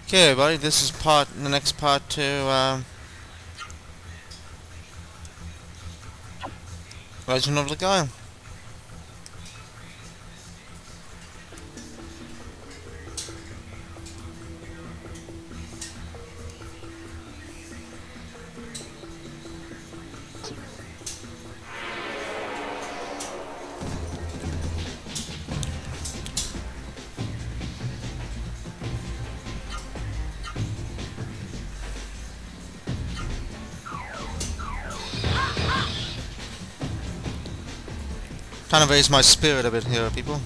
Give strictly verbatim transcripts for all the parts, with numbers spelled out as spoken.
Okay, everybody, this is part, the next part to, um, Legend of Legaia. Trying to raise my spirit a bit here, people.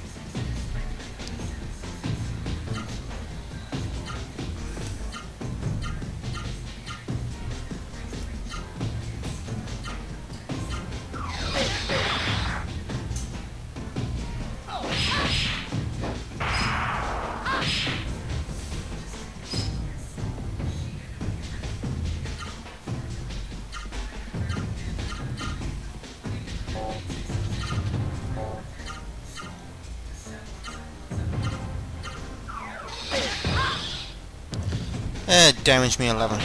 Eh, damage me eleven.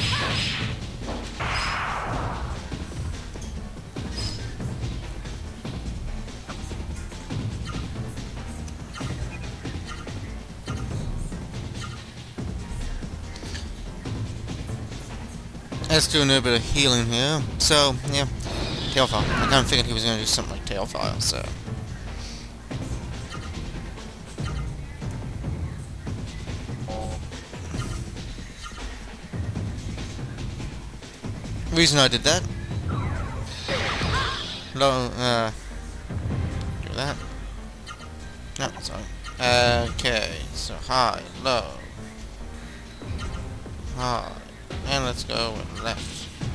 Let's do a little bit of healing here. So, yeah, Tailfire. I kind of figured he was going to do something like Tailfire, so... Reason I did that. Low, uh... do that. No, sorry. Okay, so high, low. High. And let's go with left.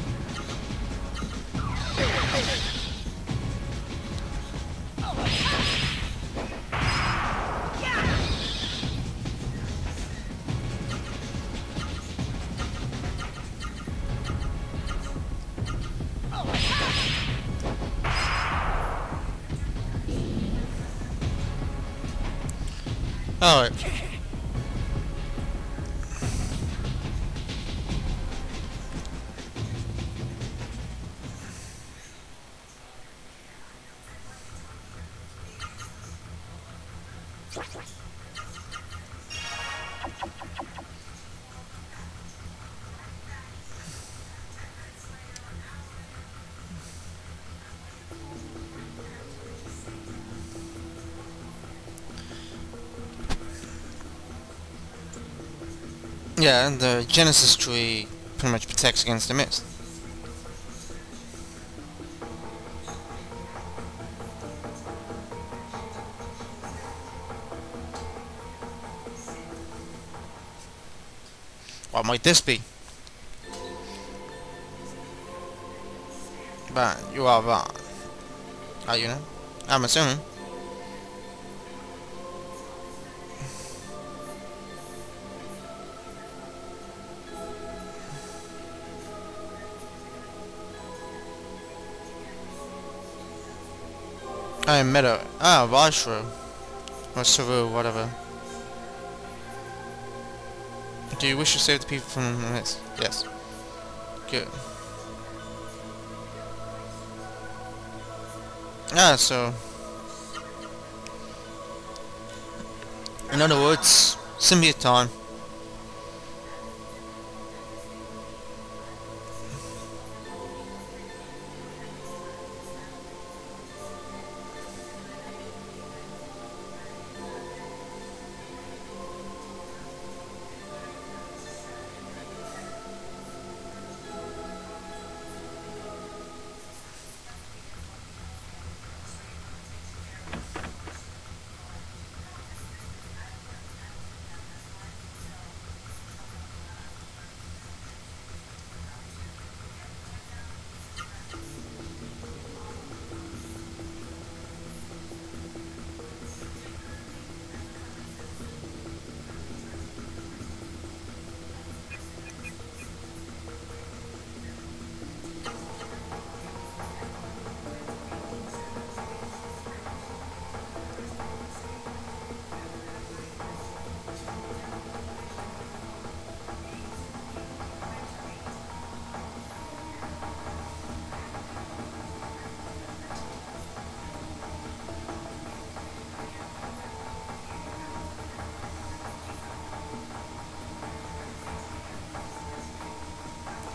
Alright. Yeah, the Genesis tree pretty much protects against the mist. What might this be? Vahn, you are Vahn. Are you know? I'm assuming. I am Meadow. Ah, Ra-Seru. Ra-Seru, whatever. Do you wish to save the people from this? Yes. Good. Ah, so... in other words, symbiote time.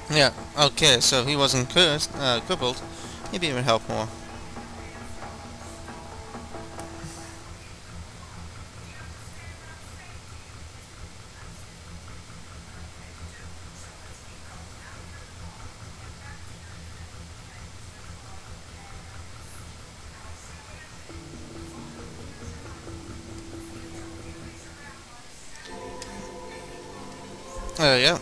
Yeah, okay, so if he wasn't cursed, uh, crippled, maybe it would help more. Uh, yeah.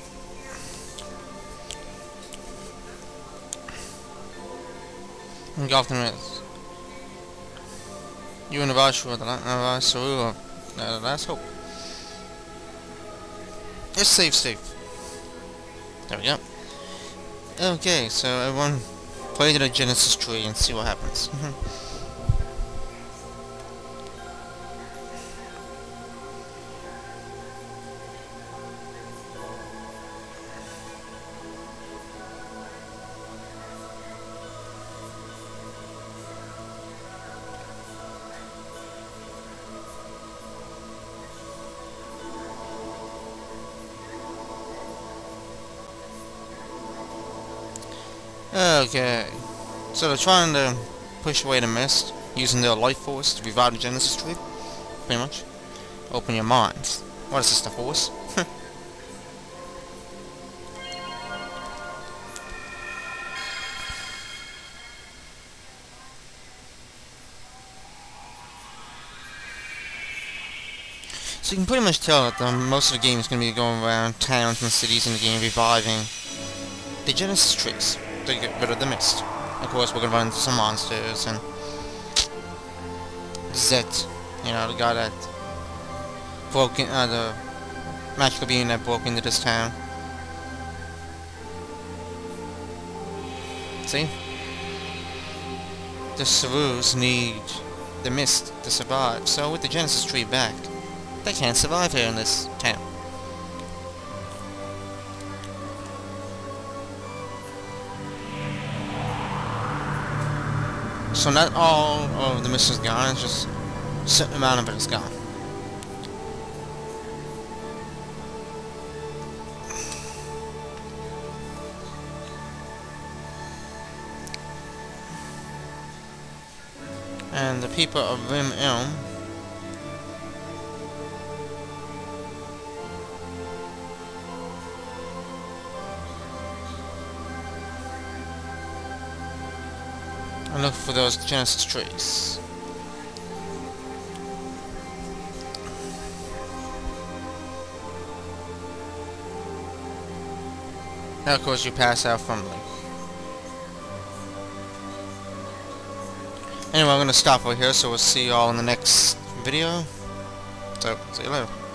Gotham is. You and Ra-Seru, the Ra-Seru, uh, last hope. It's safe, safe. There we go. Okay, so everyone play to the Genesis tree and see what happens. Okay, so they're trying to push away the mist using their life force to revive the Genesis tree, pretty much. Open your minds. What is this, the force? So you can pretty much tell that the, most of the game is going to be going around towns and cities in the game reviving the Genesis trees to get rid of the mist. Of course, we're going to run into some monsters and Zet, you know, the guy that broke in, uh, the magical being that broke into this town. See? The Serus need the mist to survive, so with the Genesis tree back, they can't survive here in this town. So not all of the mist is gone, it's just a certain amount of it is gone. And the people of Rim Elm and look for those Genesis trees. Now of course you pass out from like. Anyway, I'm gonna stop over here, so we'll see you all in the next video. So, see you later.